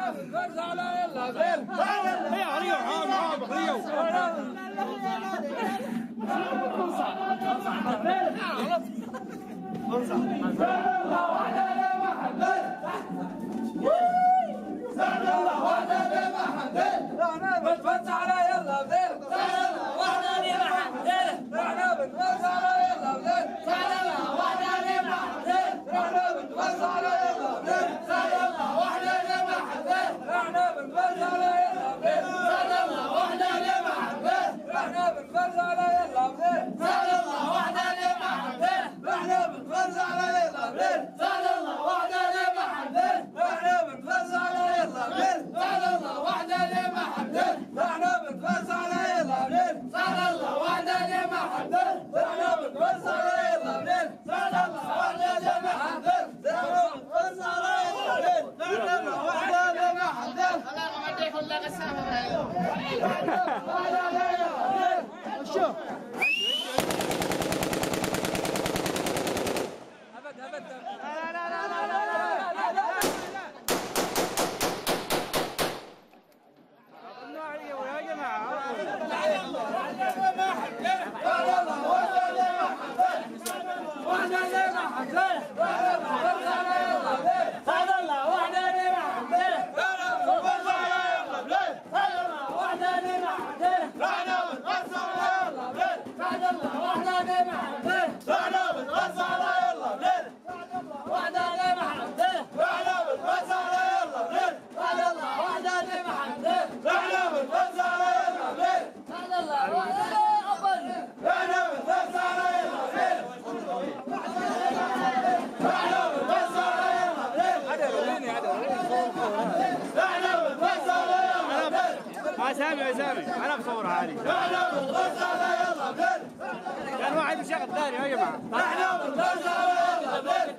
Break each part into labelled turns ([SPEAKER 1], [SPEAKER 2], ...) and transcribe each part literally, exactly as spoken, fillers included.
[SPEAKER 1] سامي سامي انا بصور عادي. احنا بالغزاله يلا بليل. كان واحد بشغل ثاني يا جماعه. احنا بالغزاله يلا بليل.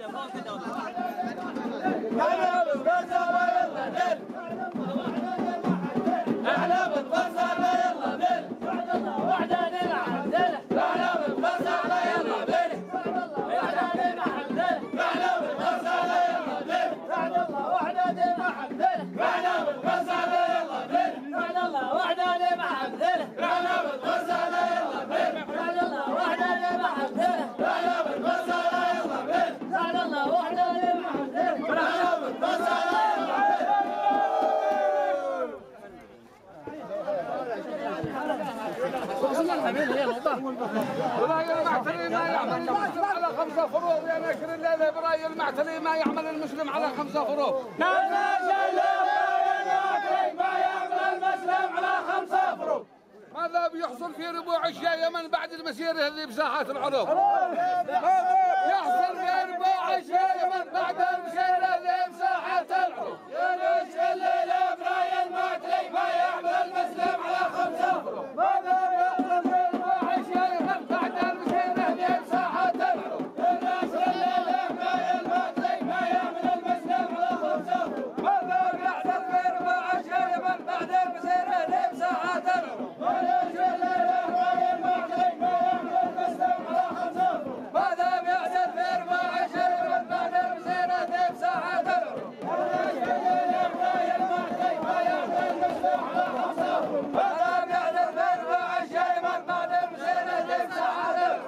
[SPEAKER 1] احنا بالغزاله يلا بليل. احنا بالغزاله يلا بليل. وحده نلعب ليله. احنا بالغزاله يلا بليل. وحده نلعب ليله. احنا بالغزاله يلا بليل. وحده نلعب ليله. احنا بالغزاله يلا بليل. الله وحده لي مع عبدله احنا بالغزاله يلا بليل الله وحده لي مع عبدله احنا بالغزاله يلا بليل الله وحده لي مع عبدله احنا بالغزاله يلا بليل ولا المعتلي ما يعمل المسلم على خمسة فروض يا ناشر الليل براي المعتلي ما يعمل المسلم على خمسة فروض يا ناشر الليل ما يعمل المسلم على خمسة فروض. ماذا بيحصل في ربوع الشيء من بعد المسيرة اللي بساحات العروض؟ يحصل في ربوع الشيء من بعد المسيرة اللي بساحات العروض. يا ناشر الليل براي المعتلي ما يعمل المسلم على خمسة فروض. ماذا بيحصل في ربوع الشيء من بعد المسيرة اللي بساحات العروض. يا ناشر الليل براي المعتلي ما يعمل المسلم على خمسة فروض. ماذا بيحصل في ربوع الشيء من بعد المسيرة اللي بساحات العروض. ماذا بيحدث في رباع الشيء من بعد المسيرة بساحات العروض؟ ماذا بيحدث في رباع الشيء من بعد المسيرة بساحات العروض؟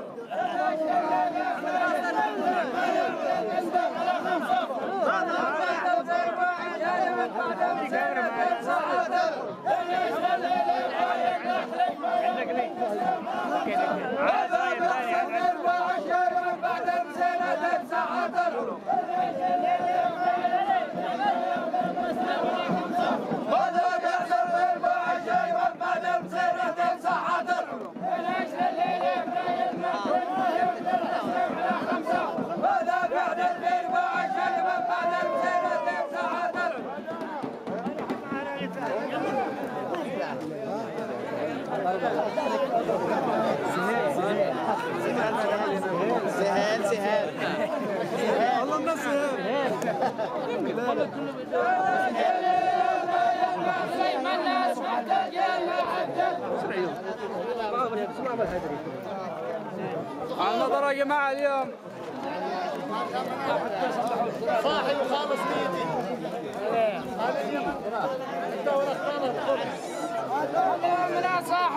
[SPEAKER 1] سهل سهل والله الناس سهل على النظر يا جماعه اليوم صاحي وخالص نيتي مناسة